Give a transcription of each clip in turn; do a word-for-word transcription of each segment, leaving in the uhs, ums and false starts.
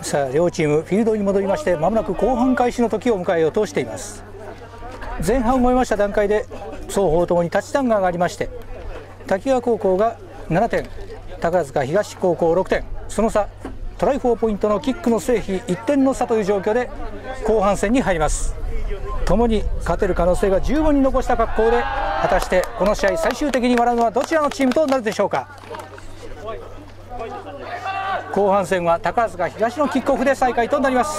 さあ両チームフィールドに戻りまして、まもなく後半開始の時を迎えようとしています。前半を終えました段階で双方ともにタッチダウンが上がりまして、滝川高校がななてん、宝塚東高校ろくてん、その差トライフォーポイントのキックの成否いってんの差という状況で後半戦に入ります。共に勝てる可能性が十分に残した格好で、果たしてこの試合最終的に笑うのはどちらのチームとなるでしょうか。後半戦は宝塚東のキックオフで再開となります。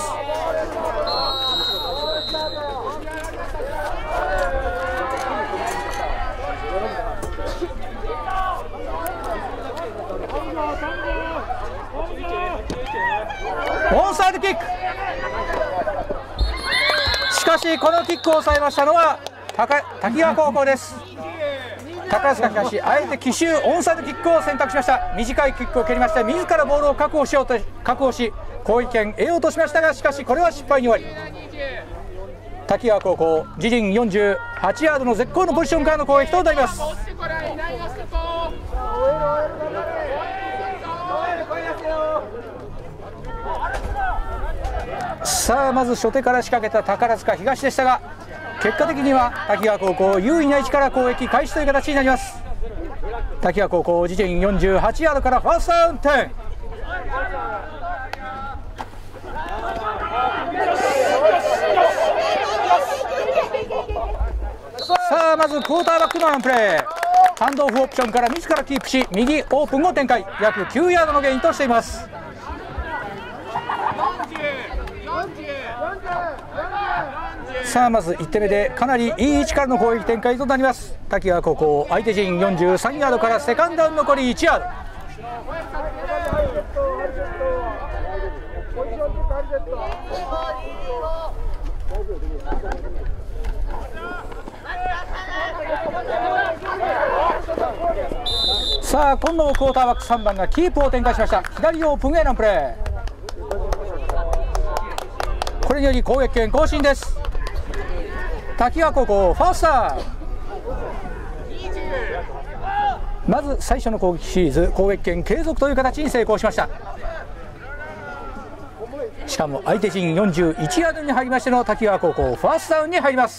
オンサイドキック、しかしこのキックを抑えましたのは滝川高校です。宝塚東、あえて奇襲オンサイドキックを選択しました。短いキックを蹴りまして、自らボールを確保しようと確保し攻撃権得ようとしましたが、しかしこれは失敗に終わり、滝川高校自陣よんじゅうはちヤードの絶好のポジションからの攻撃となります。さあまず初手から仕掛けた宝塚東でしたが、結果的には滝川高校優位な位置から攻撃開始という形になります。滝川高校自陣よんじゅうはちヤードからファーストダウンテン。さあまずクォーターバックのランプレー、ハンドオフオプションから自らキープし右オープンを展開、約きゅうヤードのゲインとしています。さあまずいってんめでかなりいい位置からの攻撃展開となります。滝川高校相手陣よんじゅうさんヤードからセカンドダウン残りいちヤード。さあ今度もクォーターバックさんばんがキープを展開しました。左オープンへランプレー、これにより攻撃権更新です。滝川高校ファーストダウン。まず最初の攻撃シリーズ攻撃権継続という形に成功しました。しかも相手陣よんじゅういちヤードに入りましての滝川高校ファーストダウンに入ります。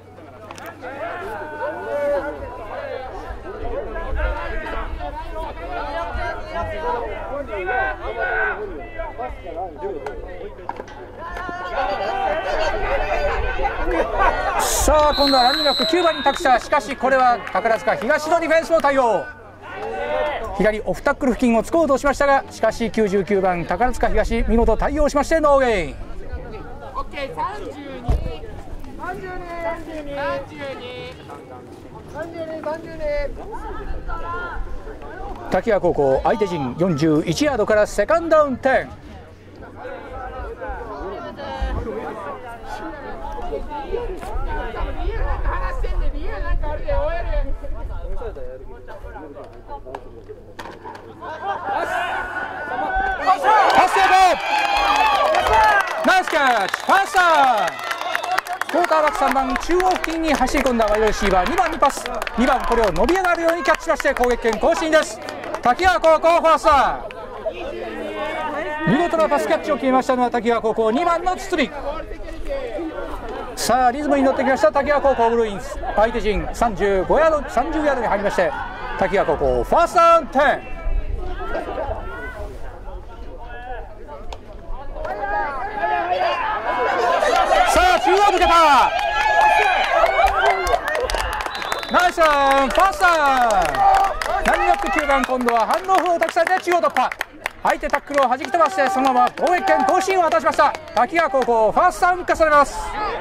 さあ今度はランニングバックきゅうばんに託した。しかしこれは宝塚東のディフェンスの対応、左オフタックル付近を突こうとしましたが、しかしきゅうじゅうきゅうばん宝塚東見事対応しましてノーゲイン。滝川高校相手陣よんじゅういちヤードからセカンドダウンテン。パスセーブ、ナイスキャッチ、ファーストダウン。クォーターバックさんばん中央付近に走り込んだワイドレシーバーにばんにパス、にばんこれを伸び上がるようにキャッチしまして攻撃権更新です。滝川高校ファーストダウン、見事なパスキャッチを決めましたのは滝川高校にばんの堤。さあリズムに乗ってきました滝川高校ブルーインズ、相手陣さんじゅうごヤードさんじゅうヤードに入りまして滝川高校ファーストダウンテン。さあ中央抜けた、ナイスランファーストダウン。ランニングバックきゅうばん今度はハンドオフを託されて中央突破、相手タックルを弾き飛ばしてそのまま攻撃権更新を果たしました。滝川高校ファーストダウン化されます。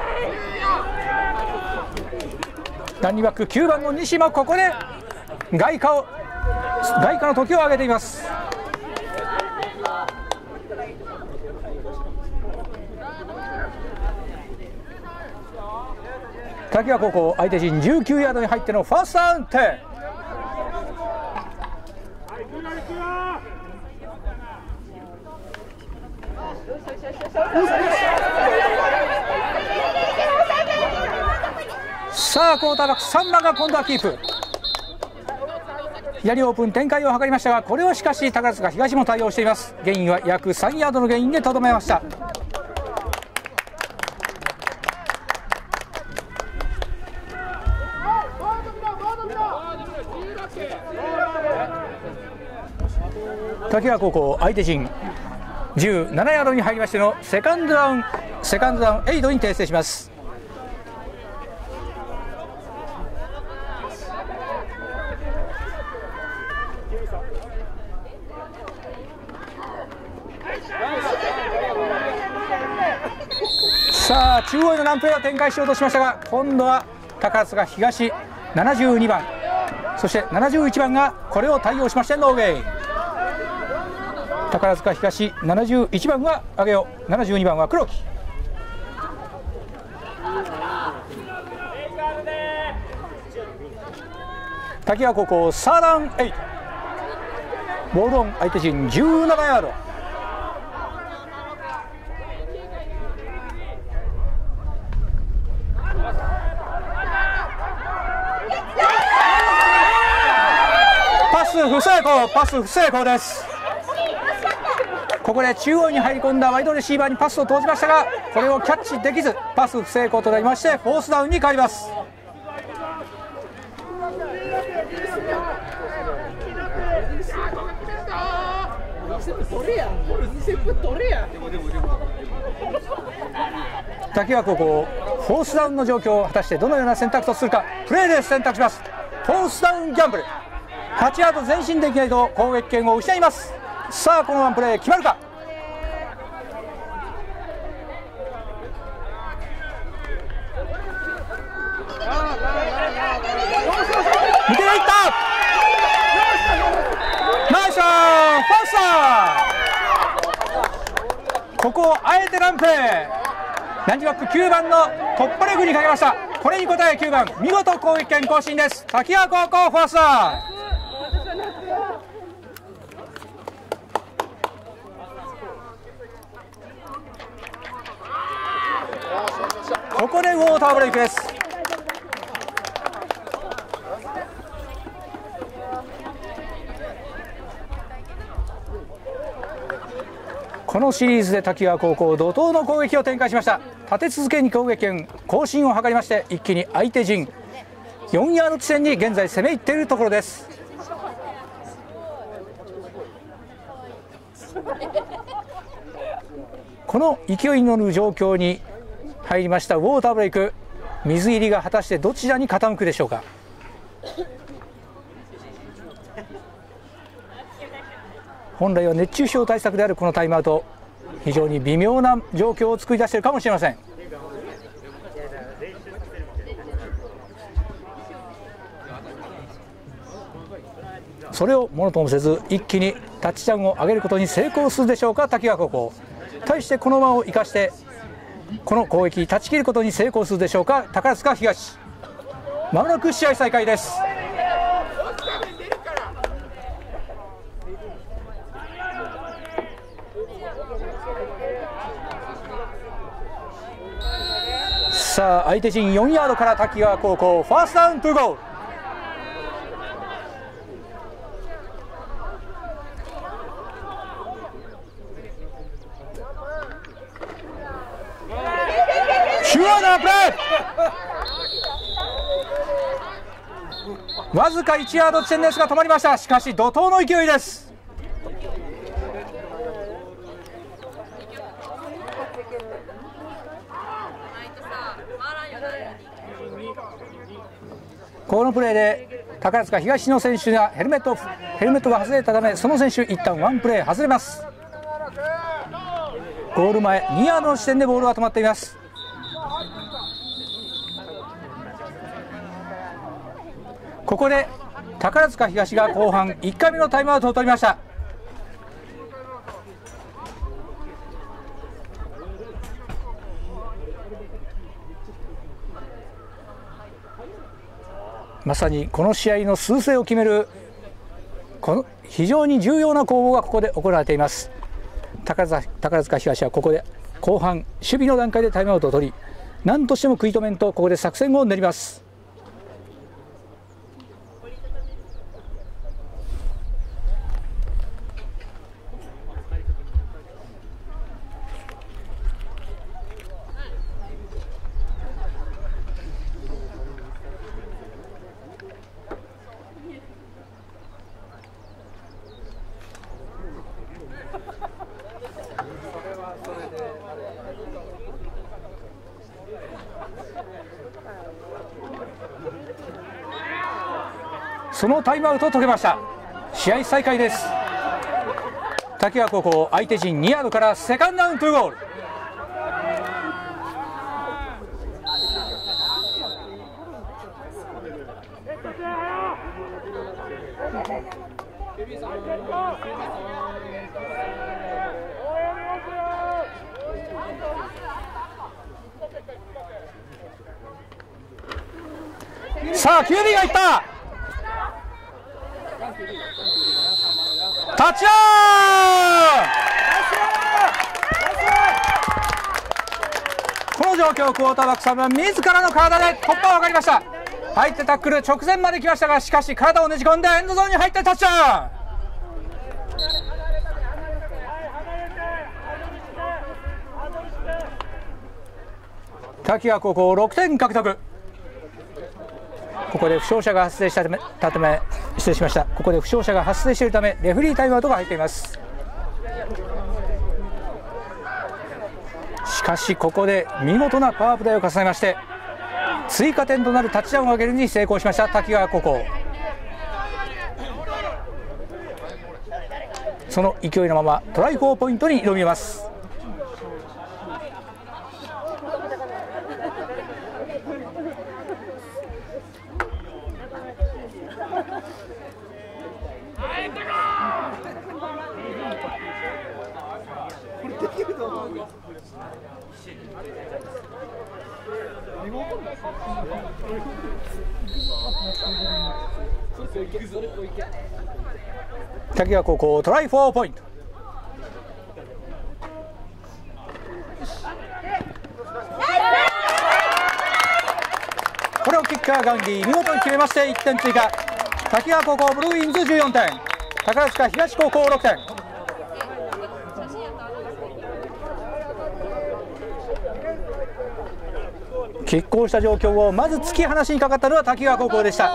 ランニングバックきゅうばんの西もここで外貨を外貨の時を上げています。滝川高校相手陣じゅうきゅうヤードに入ってのファーストダウンテン。さあクォーターバックさんばんが今度はキープ、 左オープン展開を図りましたが、これをしかし宝塚東も対応しています。ゲインは約さんヤードのゲインでとどめました。滝川高校相手陣じゅうななヤードに入りましてのセカンドダウンセカンドダウンエイドに訂正します。さあ中央へのランプレーを展開しようとしましたが、今度は宝塚東ななじゅうにばん、そしてななじゅういちばんがこれを対応しましてノーゲイン。宝塚東ななじゅういちばんは上げよう、ななじゅうにばんは黒木。滝川高校サーダウンエイト、ボールオン相手陣じゅうななヤード。パス不成功、パス不成功です。ここで中央に入り込んだワイドレシーバーにパスを投じましたが、これをキャッチできずパス不成功となりましてフォースダウンに変わります。滝川高校フォースダウンの状況を果たしてどのような選択とするか、プレーで選択します。フォースダウンギャンブル、はちヤード前進できないと攻撃権を失います。さあこのワンプレー決まるか。抜けていった、ナイスファースター。ここをあえてランプレー、ランジバックきゅうばんの突破力にかけました。これに応えきゅうばん見事攻撃権更新です。滝川高校ファースター。ここでウォーターブレイクです。このシリーズで滝川高校怒涛の攻撃を展開しました。立て続けに攻撃権更新を図りまして、一気に相手陣よんヤード地点に現在攻め入っているところです。この勢いに乗る状況に入りましたウォーターブレイク、水入りが果たしてどちらに傾くでしょうか。本来は熱中症対策であるこのタイムアウト、非常に微妙な状況を作り出しているかもしれません。それをものともせず一気にタッチダウンを上げることに成功するでしょうか滝川高校。対してこの間を生かしてこの攻撃断ち切ることに成功するでしょうか宝塚東。まもなく試合再開です。さあ相手陣よんヤードから滝川高校ファーストダウントゥゴール。シュアーなプレー、わずかいちヤード地点ですが止まりました。しかし怒涛の勢いです。このプレーで宝塚東の選手がヘルメットヘルメットが外れたため、その選手一旦ワンプレー外れます。ゴール前にヤードの地点でボールは止まっています。ここで宝塚東が後半いっかいめのタイムアウトを取りました。まさにこの試合の趨勢を決めるこの非常に重要な攻防がここで行われています。宝塚、宝塚東はここで後半守備の段階でタイムアウトを取り、何としても食い止めんとここで作戦を練ります。 そのタイムアウトを解けました。試合再開です。滝川高校相手陣にヤードからセカンドダウントゥーゴール。さあ キュービー がいった。タッチダウン。この状況、クォーターバックさんは自らの体で突破を図りました。入ってタックル直前まで来ましたが、しかし体をねじ込んでエンドゾーンに入ってタッチダウン。滝川高校ろくてん獲得。ここで負傷者が発生したため、たため失礼しました。ここで負傷者が発生しているためレフリータイムアウトが入っています。しかしここで見事なパワープレーを重ねまして追加点となるタッチダウンを上げるに成功しました滝川高校。その勢いのままトライフォーポイントに挑みます。滝川高校トライフォーポイント。これをキッカーガンディ見事に決めましていってん追加。滝川高校ブルーインズじゅうよんてん、宝塚東高校ろくてん。拮抗した状況をまず突き放しにかかったのは滝川高校でした。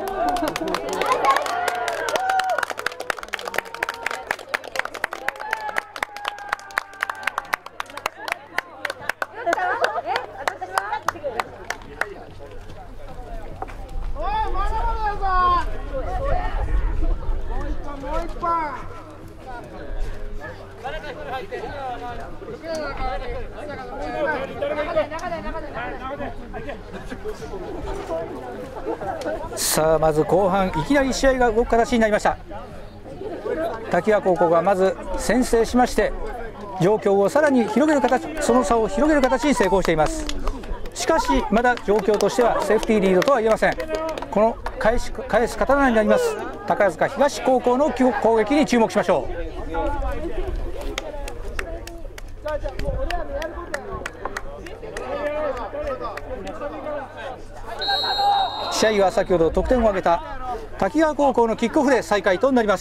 さあまず後半いきなり試合が動く形になりました。滝川高校がまず先制しまして状況をさらに広げる形、その差を広げる形に成功しています。しかしまだ状況としてはセーフティーリードとは言えません。この返し返す刀になります宝塚東高校の攻撃に注目しましょう。試合は先ほど得点を挙げた滝川高校のキックオフで再開となります。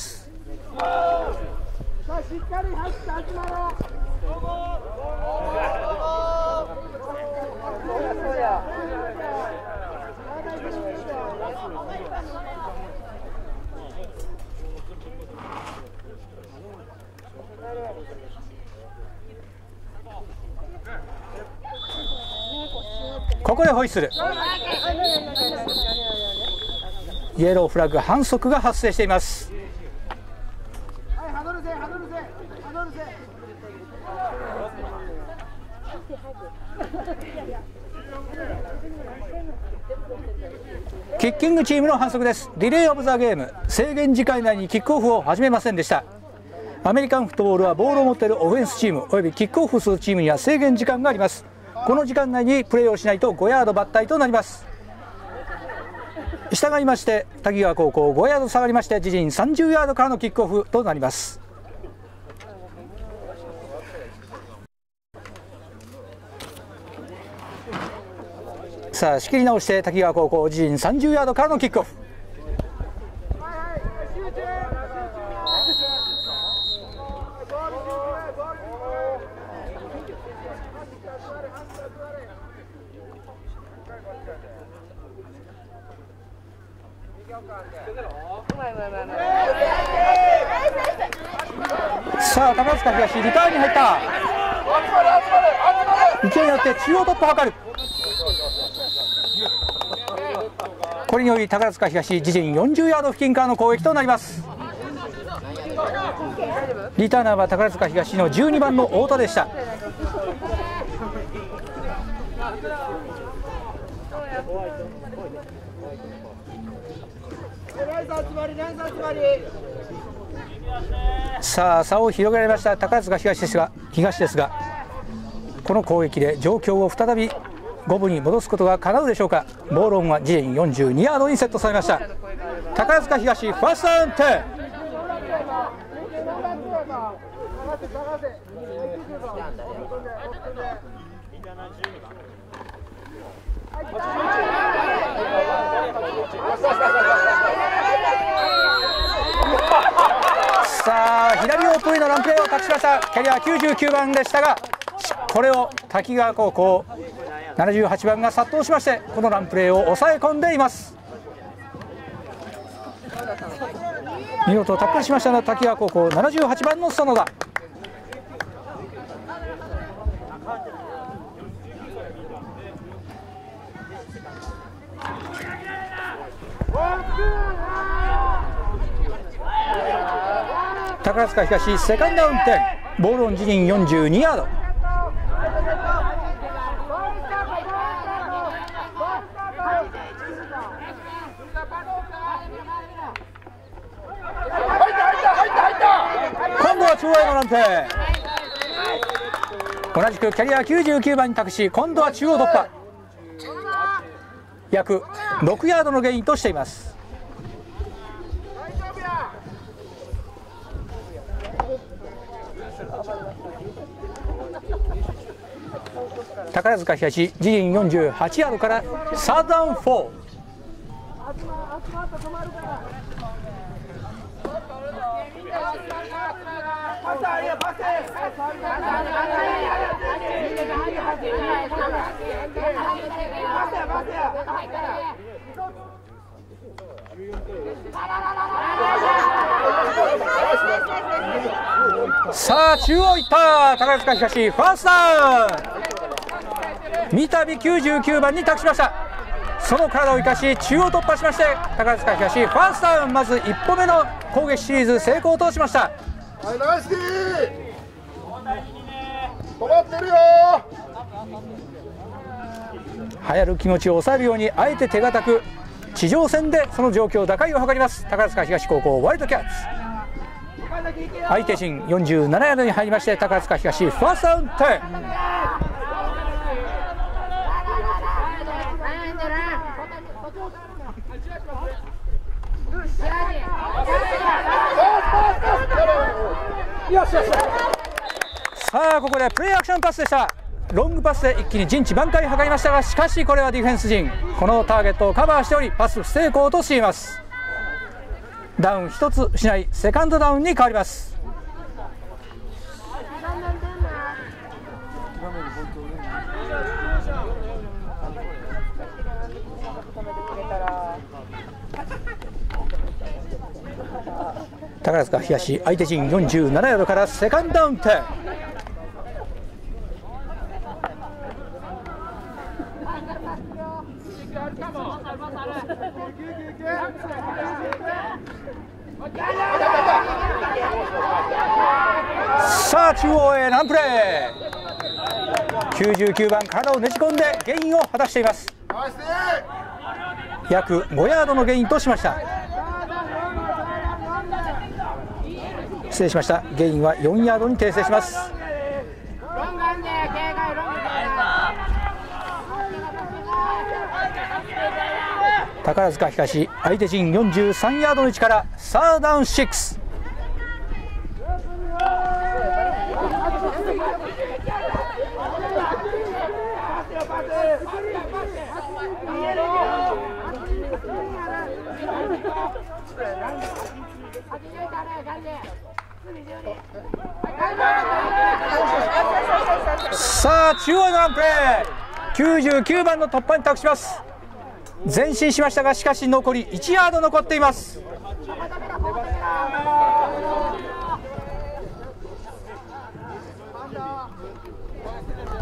ここでホイッスル。イエローフラッグ反則が発生しています。キッキングチームの反則です。ディレイオブザゲーム、制限時間内にキックオフを始めませんでした。アメリカンフットボールはボールを持っているオフェンスチームおよびキックオフするチームには制限時間があります。この時間内にプレーをしないとごヤード抜体となります。従いまして滝川高校ごヤード下がりまして自陣さんじゅうヤードからのキックオフとなります。さあ仕切り直して滝川高校自陣さんじゅうヤードからのキックオフ。さあ宝塚東リターンに入った。勢いによって中央突破を図る。ここれにより宝塚東自陣よんじゅうヤード付近からの攻撃となります。リターナーは宝塚東のじゅうにばんの太田でした。さあ差を広げられました宝塚東ですが東ですがこの攻撃で状況を再び五分に戻すことが叶うでしょうか。ボールオンは自陣よんじゅうにヤードにセットされました。宝塚東ファーストダウンテン。さあ左オープンへのランプレーを託しました。キャリアきゅうじゅうきゅうばんでしたがこれを滝川高校ななじゅうはちばんが殺到しましてこのランプレーを抑え込んでいます。見事タックルしましたのは滝川高校ななじゅうはちばんの園田。宝塚東セカンドダウンテン。ボールオン自陣よんじゅうにヤード。今度は中央へのランプレー。同じくキャリアきゅうじゅうきゅうばんに託し今度は中央突破。約ろくヤードのゲインとしています。宝塚東自陣よんじゅうはちヤードからサードダウンフォー。さあ中央いった宝塚東ファーストダウン。三度きゅうじゅうきゅうばんに託しました。その体を生かし中央突破しまして宝塚東ファーストダウン。まず一歩目の攻撃シリーズ成功としました。 はい、ナイスキー。止まってるよ。 流行る気持ちを抑えるようにあえて手堅く地上戦でその状況打開を図ります宝塚東高校ワイルドキャッツ。相手陣よんじゅうななヤードに入りまして宝塚東ファーストダウンテン。さあここでプレーアクションパスでした。ロングパスで一気に陣地挽回を図りましたがしかしこれはディフェンス陣このターゲットをカバーしておりパス不成功としています。ダウンひとつ失いセカンドダウンに変わります。宝塚東相手陣よんじゅうななヤードからセカンドダウンテン。さあ中央へランプレー。きゅうじゅうきゅうばん体をねじ込んでゲインを果たしています。約ごヤードのゲインとしました。失礼しました。ゲインはよんヤードに訂正します。宝塚東相手陣よんじゅうさんヤードの位置からサードダウンろく。さあ中央のランプレー。きゅうじゅうきゅうばんの突破に託します。前進しましたがしかし残りいちヤード残っています。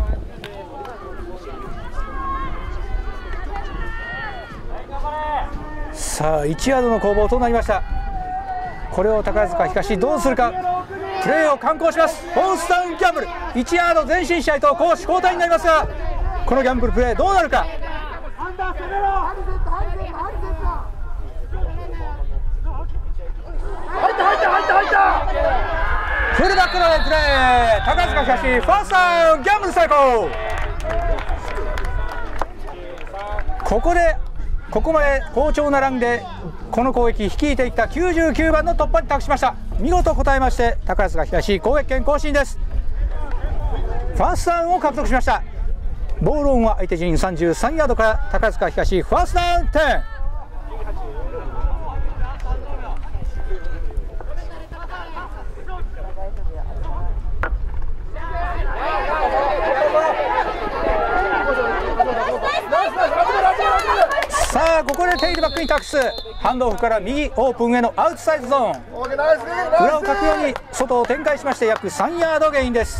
頑張れ。 さあいちヤードの攻防となりました。これを高塚東どうするか。プレーを敢行します。フォースダウンギャンブルいちヤード前進試合と攻守交代になりますが、このギャンブルプレーどうなるか。フルバックのプレー、高塚東ファーストダウンギャンブル成功。ここでここまで好調なランでこの攻撃率いていったきゅうじゅうきゅうばんの突破に託しました。見事応えまして高塚東攻撃権更新です。ファーストダウンを獲得しました。ボールオンは相手陣さんじゅうさんヤードから高塚東ファーストダウンじゅう。さあここでテイルバックに託す。ハンドオフから右オープンへのアウトサイドゾーン、裏をかくように外を展開しまして約さんヤードゲインです。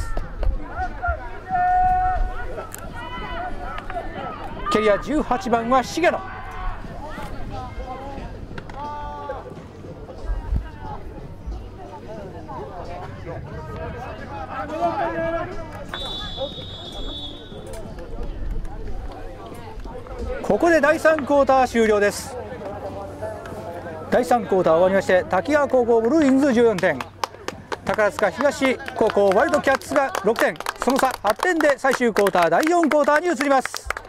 キャリアじゅうはちばんは重野。ここでだいさんクォーター終了です。だいさんクォーター終わりまして滝川高校ブルーインズじゅうよんてん、宝塚東高校ワイルドキャッツがろくてん、その差はってんで最終クォーターだいよんクォーターに移ります。